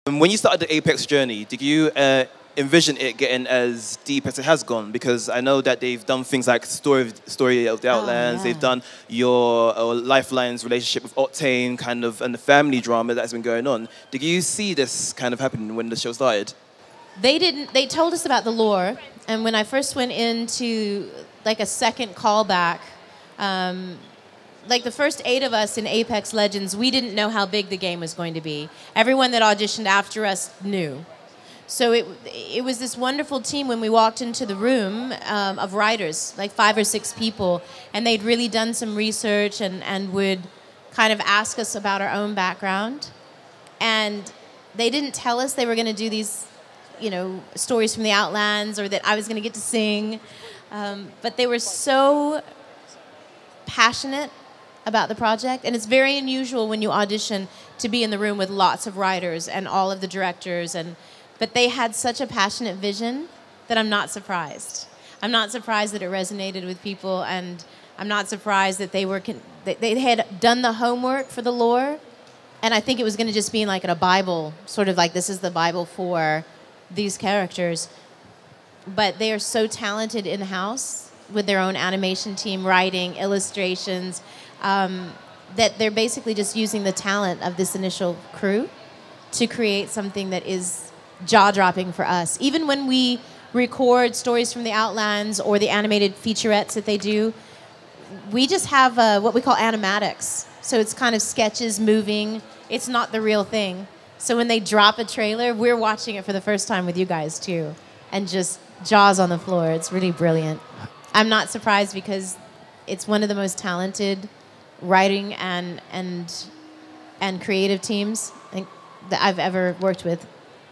When you started the Apex journey, did you envision it getting as deep as it has gone? Because I know that they've done things like Story of the Outlands, they've done your Lifeline's relationship with Octane, kind of, and the family drama that's been going on. Did you see this kind of happening when the show started? They didn't. They told us about the lore, and when I first went into like a second callback, like the first 8 of us in Apex Legends, we didn't know how big the game was going to be. Everyone that auditioned after us knew. So it was this wonderful team when we walked into the room of writers, like 5 or 6 people, and they'd really done some research and would kind of ask us about our own background. And they didn't tell us they were going to do these, you know, stories from the Outlands or that I was going to get to sing. But they were so passionate about the project, and it's very unusual when you audition to be in the room with lots of writers and all of the directors, but they had such a passionate vision that I'm not surprised. I'm not surprised that it resonated with people, and I'm not surprised that they had done the homework for the lore, and I think it was going to just be like in a Bible, sort of like this is the Bible for these characters, but they are so talented in-house with their own animation team, writing, illustrations, that they're basically just using the talent of this initial crew to create something that is jaw-dropping for us. Even when we record stories from the Outlands or the animated featurettes that they do, we just have what we call animatics. So it's kind of sketches moving. It's not the real thing. So when they drop a trailer, we're watching it for the first time with you guys too, and just jaws on the floor. It's really brilliant. I'm not surprised because it's one of the most talented writing and creative teams that I've ever worked with.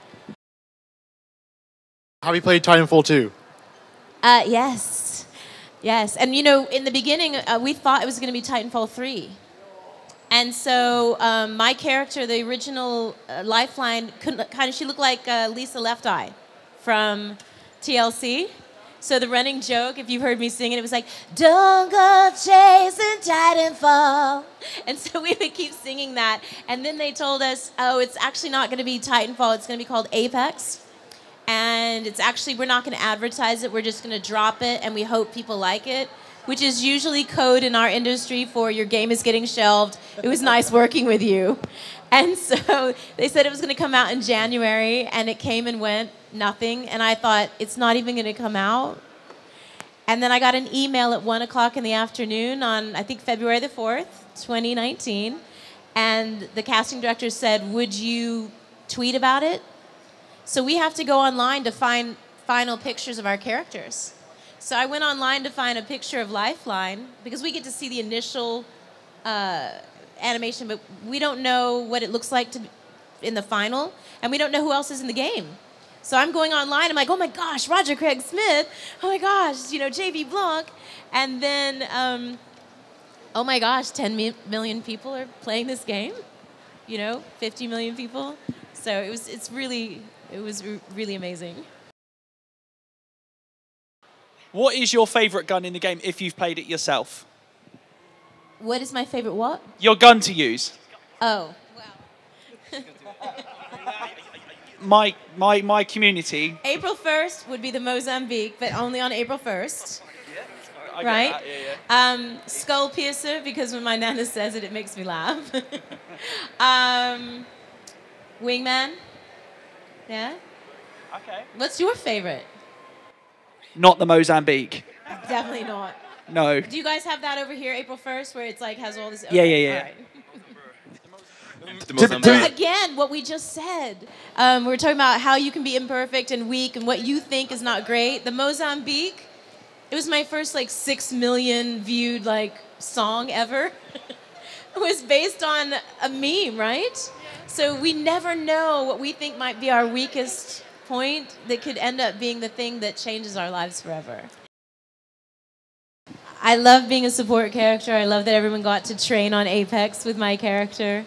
Have you played Titanfall 2? Yes. Yes. And, you know, in the beginning, we thought it was going to be Titanfall 3. And so my character, the original Lifeline, she looked like Lisa Left Eye from TLC. So the running joke, if you've heard me sing it, it was like, don't go chasing Titanfall. And so we would keep singing that. And then they told us, oh, it's actually not going to be Titanfall. It's going to be called Apex. And it's actually, we're not going to advertise it. We're just going to drop it, and we hope people like it, which is usually code in our industry for your game is getting shelved. It was nice working with you. And so they said it was going to come out in January, and it came and went, nothing. And I thought, it's not even going to come out. And then I got an email at 1 o'clock in the afternoon on, I think, February the 4th, 2019. And the casting director said, would you tweet about it? So we have to go online to find final pictures of our characters. So I went online to find a picture of Lifeline, because we get to see the initial animation, but we don't know what it looks like in the final, and we don't know who else is in the game. So I'm going online, I'm like, oh my gosh, Roger Craig Smith, oh my gosh, you know, J.B. Blanc, and then, oh my gosh, 10 million people are playing this game, you know, 50 million people. So it was really amazing. What is your favourite gun in the game if you've played it yourself? What is my favorite what? Your gun to use. Oh, wow. my community. April 1st would be the Mozambique, but only on April 1st. I right? That, yeah. Skull piercer, because when my nana says it, it makes me laugh. Wingman. Yeah? Okay. What's your favorite? Not the Mozambique. Definitely not. No. Do you guys have that over here, April 1st, where it's like has all this? Okay. Yeah. All right. Again, what we just said. We're talking about how you can be imperfect and weak and what you think is not great. The Mozambique, it was my first like 6 million viewed like song ever. It was based on a meme, right? So we never know what we think might be our weakest point that could end up being the thing that changes our lives forever. I love being a support character. I love that everyone got to train on Apex with my character.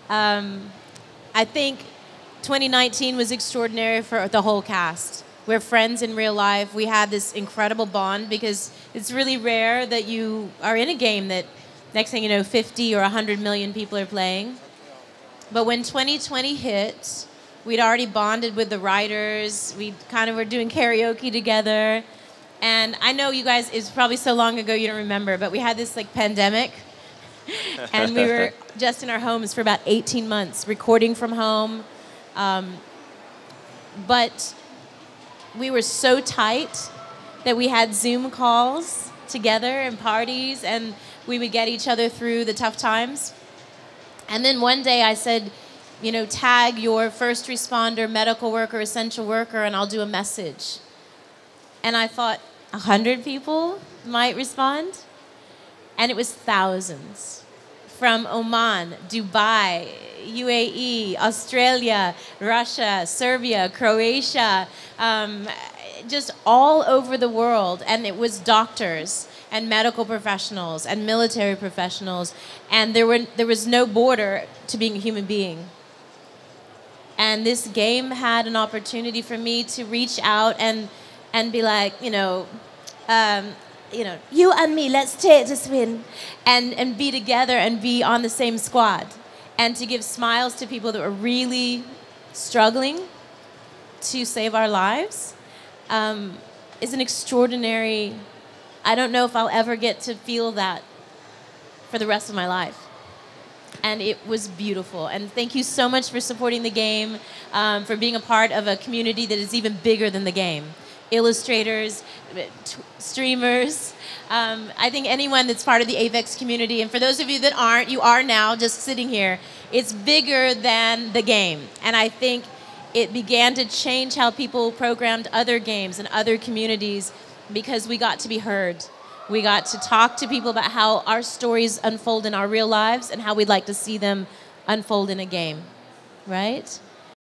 I think 2019 was extraordinary for the whole cast. We're friends in real life. We had this incredible bond because it's really rare that you are in a game that next thing you know 50 or 100 million people are playing. But when 2020 hit, We'd already bonded with the writers. We kind of were doing karaoke together. And I know you guys, it's probably so long ago you don't remember, but we had this like pandemic. And we were just in our homes for about 18 months, recording from home. But we were so tight that we had Zoom calls together and parties, and we would get each other through the tough times. And then one day I said, you know, tag your first responder, medical worker, essential worker, and I'll do a message. And I thought 100 people might respond, and it was thousands. From Oman, Dubai, UAE, Australia, Russia, Serbia, Croatia, just all over the world. And it was doctors and medical professionals and military professionals, and there was no border to being a human being. And this game had an opportunity for me to reach out and be like, you know, you and me, let's take this win, and be together and be on the same squad, and to give smiles to people that were really struggling to save our lives is an extraordinary. I don't know if I'll ever get to feel that for the rest of my life. And it was beautiful. And thank you so much for supporting the game, for being a part of a community that is even bigger than the game. Illustrators, streamers, I think anyone that's part of the Apex community, and for those of you that aren't, you are now just sitting here, it's bigger than the game. And I think it began to change how people programmed other games and other communities because we got to be heard. We got to talk to people about how our stories unfold in our real lives and how we'd like to see them unfold in a game, right?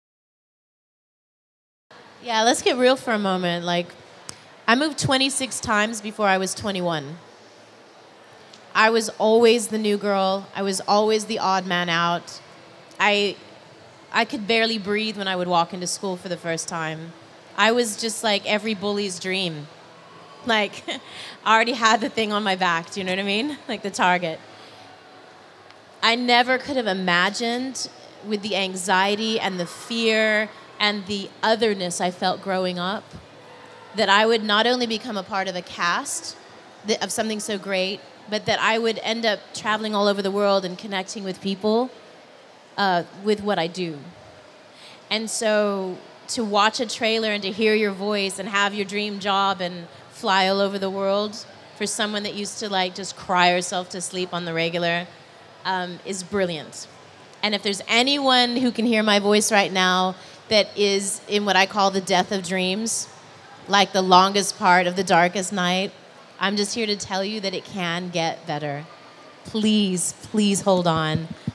Yeah, let's get real for a moment. Like, I moved 26 times before I was 21. I was always the new girl. I was always the odd man out. I could barely breathe when I would walk into school for the first time. I was just like every bully's dream. Like, I already had the thing on my back, do you know what I mean? Like the target. I never could have imagined, with the anxiety and the fear and the otherness I felt growing up, that I would not only become a part of a cast of something so great, but that I would end up traveling all over the world and connecting with people with what I do. And so to watch a trailer and to hear your voice and have your dream job and fly all over the world for someone that used to like just cry herself to sleep on the regular is brilliant. And if there's anyone who can hear my voice right now that is in what I call the death of dreams, like the longest part of the darkest night, I'm just here to tell you that it can get better. Please, please hold on.